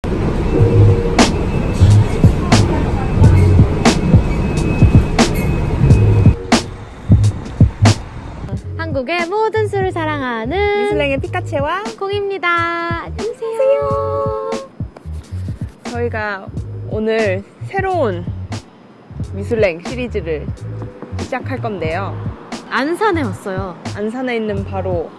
한국의 모든 술을 사랑하는 미슐랭의 피카체와 콩입니다. 안녕하세요. 저희가 오늘 새로운 미슐랭 시리즈를 시작할 건데요. 안산에 왔어요. 안산에 있는 바로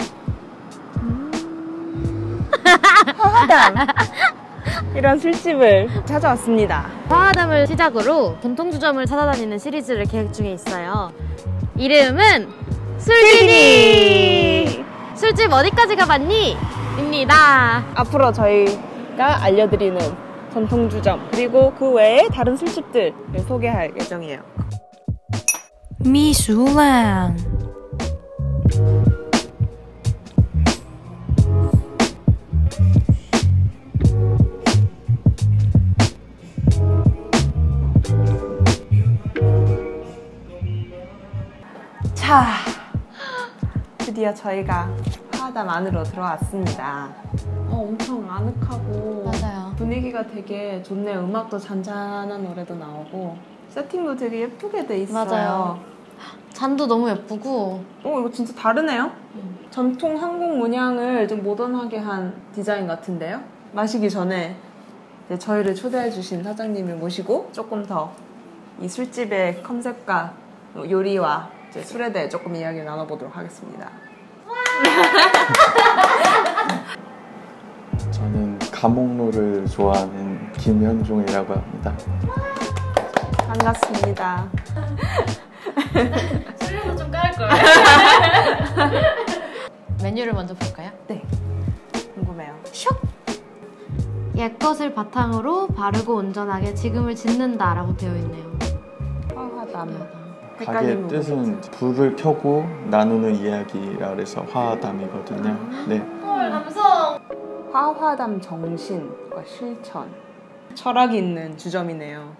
화하담 이런 술집을 찾아왔습니다. 화하담을 시작으로 전통주점을 찾아다니는 시리즈를 계획 중에 있어요. 이름은 술진이! 술집 어디까지 가봤니? 입니다. 앞으로 저희가 알려드리는 전통주점 그리고 그 외에 다른 술집들을 소개할 예정이에요. 미슐랭. 자, 드디어 저희가 화하담 안으로 들어왔습니다. 엄청 아늑하고 맞아요. 분위기가 되게 좋네요. 음악도 잔잔한 노래도 나오고 세팅도 되게 예쁘게 돼 있어요. 맞아요. 잔도 너무 예쁘고 이거 진짜 다르네요. 전통 한국 문양을 좀 모던하게 한 디자인 같은데요. 마시기 전에 이제 저희를 초대해 주신 사장님을 모시고 조금 더 이 술집의 컨셉과 요리와 이제 술에 대해 조금 이야기를 나눠보도록 하겠습니다. 저는 감옥로를 좋아하는 김현종이라고 합니다. 반갑습니다. 술도 좀 깔 걸. 메뉴를 먼저 볼까요? 네, 궁금해요. 슉! 옛것을 바탕으로 바르고 온전하게 지금을 짓는다 라고 되어 있네요. 화하담. 가게의 뜻은 불을 켜고 나누는 이야기라 그래서 화하담이거든요. 네. 헐, 감성! 화하담 정신과 실천. 철학이 있는 주점이네요.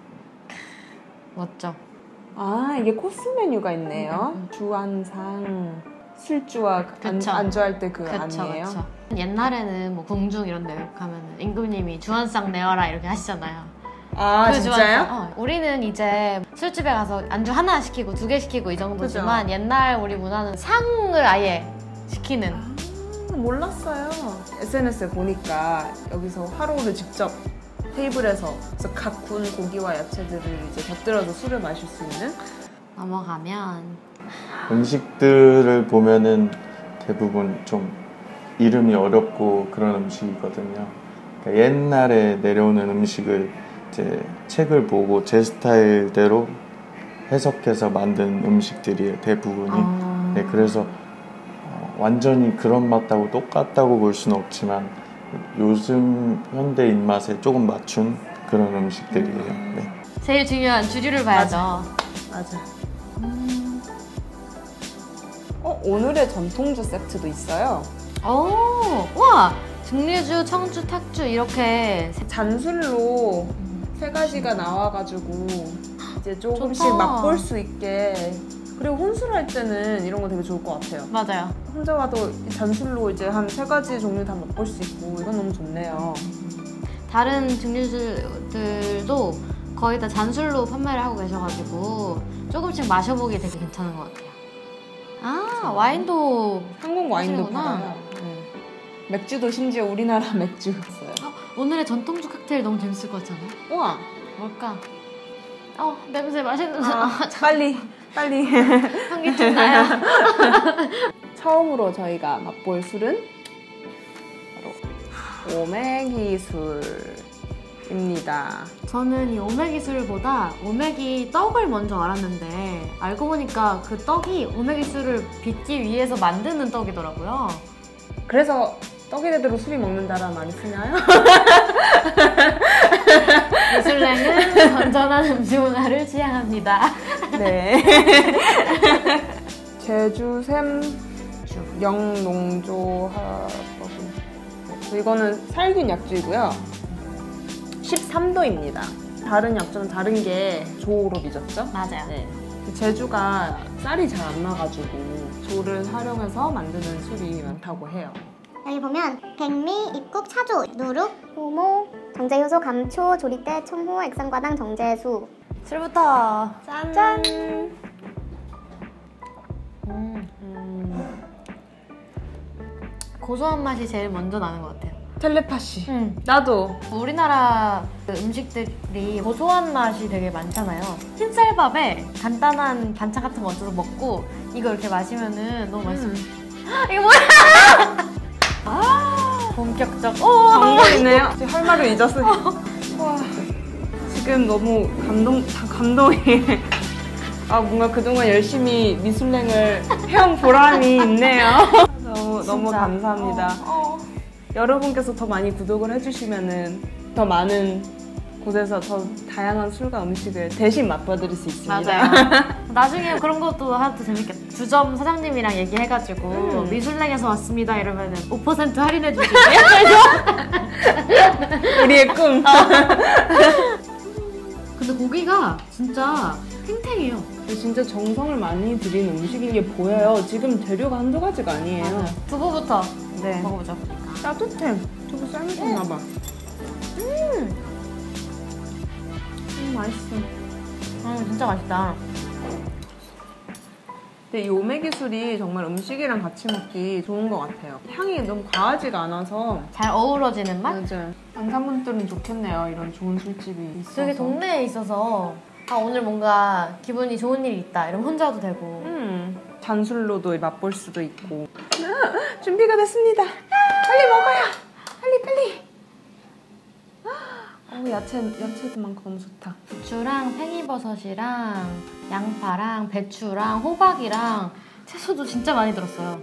멋져. 이게 코스 메뉴가 있네요. 주안상. 술주와 안주할 때 그 안이에요? 그쵸. 옛날에는 뭐 궁중 이런 데 가면 임금님이 주한상 내와라 이렇게 하시잖아요. 그 진짜요? 주한상, 우리는 이제 술집에 가서 안주 하나 시키고 2개 시키고 이 정도지만 그죠? 옛날 우리 문화는 상을 아예 시키는. 몰랐어요. SNS에 보니까 여기서 화로를 직접 테이블에서 그래서 각 군 고기와 야채들을 이제 곁들여서 술을 마실 수 있는. 넘어가면 음식들을 보면은 대부분 좀 이름이 어렵고 그런 음식이거든요. 그러니까 옛날에 내려오는 음식을 이제 책을 보고 제 스타일대로 해석해서 만든 음식들이에요, 대부분이. 네, 그래서 완전히 그런 맛하고 똑같다고 볼 수는 없지만 요즘 현대 입맛에 조금 맞춘 그런 음식들이에요. 네. 제일 중요한 주류를 봐야죠. 맞아. 오늘의 전통주 세트도 있어요. 와! 증류주, 청주, 탁주 이렇게 잔술로 3가지가 나와가지고 이제 조금씩 좋다. 맛볼 수 있게. 그리고 혼술할 때는 이런 거 되게 좋을 것 같아요. 맞아요. 혼자 와도 잔술로 이제 한 3가지 종류 다 맛볼 수 있고 이건 너무 좋네요. 다른 증류주들도 거의 다 잔술로 판매를 하고 계셔가지고 조금씩 마셔보기 되게 괜찮은 것 같아요. 와인도 한국 와인도 하시는구나. 팔아요. 네. 맥주도 심지어 우리나라 맥주였어요. 오늘의 전통주 칵테일 너무 재밌을 것 같지 않아요? 우와! 뭘까? 냄새 맛있는 빨리 한개쯤 나요. 처음으로 저희가 맛볼 술은 바로 오메기술입니다. 저는 이 오메기술보다 오메기 떡을 먼저 알았는데 알고 보니까 그 떡이 오메기술을 빚기 위해서 만드는 떡이더라고요. 그래서 떡이 제대로 술이 먹는다라는 말이 쓰나요? 미슐랭은 건전한 음식 문화를 지향합니다. 네. 제주샘 영농조 화법인. 이거는 살균 약주이고요. 13도입니다. 다른 약주는 다른 게 조로 빚었죠? 맞아요. 네. 제주가 쌀이 잘 안 나가지고 조를 활용해서 만드는 술이 많다고 해요. 여기 보면 백미, 입국, 차조, 누룩, 오모, 정제 효소, 감초, 조리대, 청호, 액상과당, 정제수. 술부터. 짠! 고소한 맛이 제일 먼저 나는 것 같아요. 텔레파시. 응. 나도. 우리나라 그 음식들이 고소한 맛이 되게 많잖아요. 흰쌀밥에 간단한 반찬 같은 거 얹어서 먹고 이거 이렇게 마시면은 너무 맛있어. 이거 뭐야? 본격적. 정말이네요. 지금 할 말을 잊었어요. 와, 지금 너무 감동이. 아, 뭔가 그동안 열심히 미술랭을 해온 보람이 있네요. 너무 감사합니다. 여러분께서 더 많이 구독을 해주시면은 더 많은 곳에서 더 다양한 술과 음식을 대신 맛봐드릴 수 있습니다. 맞아요. 나중에 그런 것도 하도 재밌겠다. 주점 사장님이랑 얘기해가지고 미술랭에서 왔습니다 이러면은 5% 할인해주시고요. 우리의 꿈. 근데 고기가 진짜 탱탱해요. 진짜 정성을 많이 들인 음식인 게 보여요. 지금 재료가 한두 가지가 아니에요. 두부부터 네. 먹어보죠. 따뜻해. 두부 삶으셨나봐. 맛있어. 진짜 맛있다. 근데 이 오메기술이 정말 음식이랑 같이 먹기 좋은 것 같아요. 향이 너무 과하지가 않아서 잘 어우러지는 맛? 맞아요. 안산분들은 좋겠네요. 이런 좋은 술집이 있어서. 되게 동네에 있어서 오늘 뭔가 기분이 좋은 일이 있다 이러면 혼자 와도 되고. 잔술로도 맛볼 수도 있고. 준비가 됐습니다. 빨리 먹어요. 빨리. 야채도 많고 너무 좋다. 부추랑 팽이버섯이랑 양파랑 배추랑 호박이랑 채소도 진짜 많이 들었어요.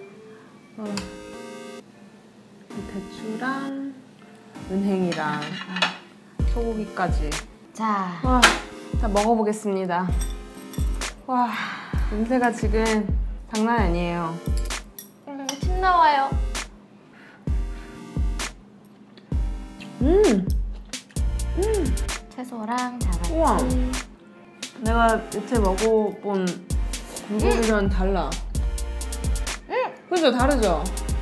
이 배추랑 은행이랑 소고기까지. 자, 자 먹어보겠습니다. 와, 냄새가 지금 장난 아니에요. 침 나와요. 채소랑 자갈치. 우와. 내가 여태 먹어본 불고기랑 달라. 그죠? 다르죠?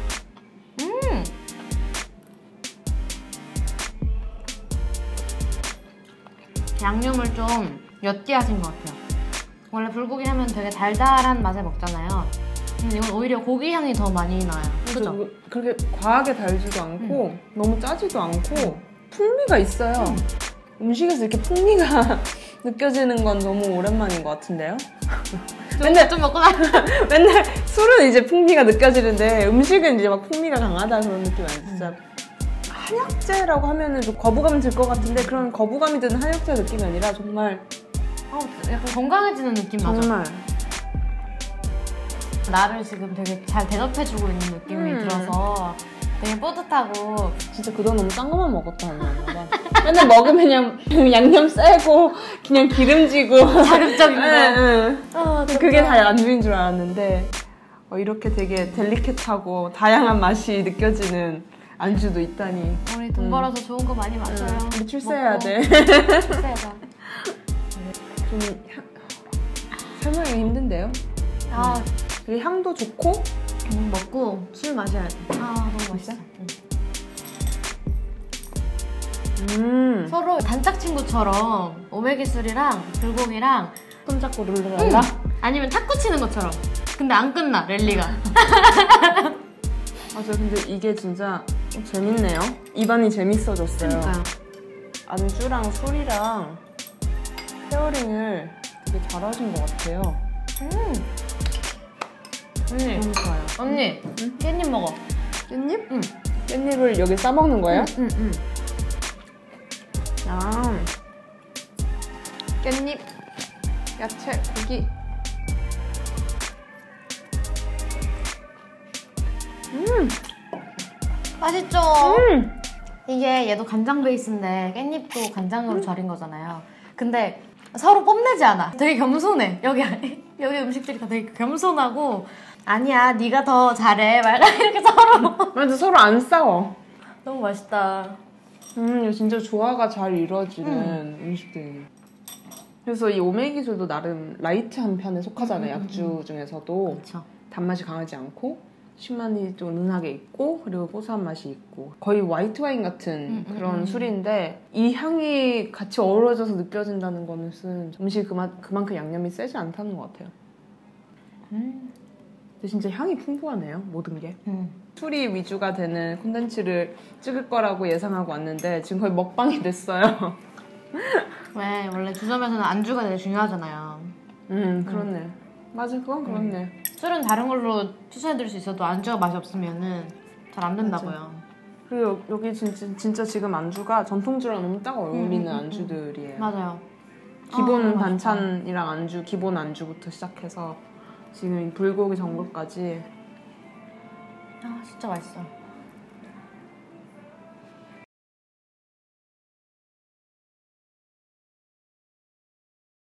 양념을 좀 옅게 하신 것 같아요. 원래 불고기 하면 되게 달달한 맛에 먹잖아요. 근데 이건 오히려 고기 향이 더 많이 나요. 그죠? 그렇게 과하게 달지도 않고 너무 짜지도 않고 풍미가 있어요. 음식에서 이렇게 풍미가 느껴지는 건 너무 오랜만인 것 같은데요? 맨날 좀 먹고 나. 맨날 술은 이제 풍미가 느껴지는데 음식은 이제 막 풍미가 강하다 그런 느낌 아니에요? 진짜 한약재라고 하면은 좀 거부감이 들 것 같은데 그런 거부감이 드는 한약재 느낌이 아니라 정말 약간 건강해지는 느낌 나죠? 정말 나를 지금 되게 잘 대접해주고 있는 느낌이 들어서 되게 뿌듯하고. 진짜 그동안 너무 짠 것만 먹었다 하나 봐. 맨날 먹으면 그냥 양념 세고 그냥 기름지고 자극적인 거. 그게 다 안주인 줄 알았는데 이렇게 되게 델리케트하고 다양한 맛이 느껴지는 안주도 있다니. 우리 돈 벌어서 좋은 거 많이 마셔요. 우리 출세해야 먹고. 돼. 출세해서. 좀 설명이 힘든데요? 되게 향도 좋고 먹고 술 마셔야 돼. 너무 맛있어. 서로 단짝 친구처럼 오메기술이랑 불고기랑 손잡고 룰루랄라? 아니면 탁구 치는 것처럼. 근데 안 끝나 랠리가. 맞아, 근데 이게 진짜 재밌네요. 입안이 재밌어졌어요. 그러니까요. 안주랑 술이랑 페어링을 되게 잘하신 것 같아요. 언니, 너무 좋아요. 언니, 깻잎 먹어. 깻잎? 응. 깻잎을 여기 싸먹는 거예요? 응. 깻잎, 야채, 고기. 맛있죠? 이게 얘도 간장 베이스인데 깻잎도 간장으로 절인 거잖아요. 근데 서로 뽐내지 않아. 되게 겸손해. 여기 음식들이 다 되게 겸손하고 아니야 네가 더 잘해 말까 이렇게 서로. 맞아, 서로 안 싸워. 너무 맛있다. 이거 진짜 조화가 잘 이루어지는 음식들이에요. 그래서 이 오메기술도 나름 라이트한 편에 속하잖아요. 약주 중에서도. 그렇죠. 단맛이 강하지 않고 신맛이 좀 은은하게 있고 그리고 고소한 맛이 있고 거의 화이트 와인 같은 그런 술인데 이 향이 같이 어우러져서 느껴진다는 거는 음식이 그만큼 양념이 세지 않다는 것 같아요. 근데 진짜 향이 풍부하네요, 모든 게. 술이 위주가 되는 콘텐츠를 찍을 거라고 예상하고 왔는데 지금 거의 먹방이 됐어요. 왜 원래 주점에서는 안주가 되게 중요하잖아요. 그렇네. 맞아, 그건 그렇네. 술은 다른 걸로 추천해드릴 수 있어도 안주가 맛이 없으면은 잘 안 된다고요. 그리고 여기 진짜 지금 안주가 전통주랑 너무 딱 어울리는 안주들이에요. 맞아요. 기본 반찬이랑 안주, 기본 안주부터 시작해서 지금 불고기 전골까지. 진짜 맛있어.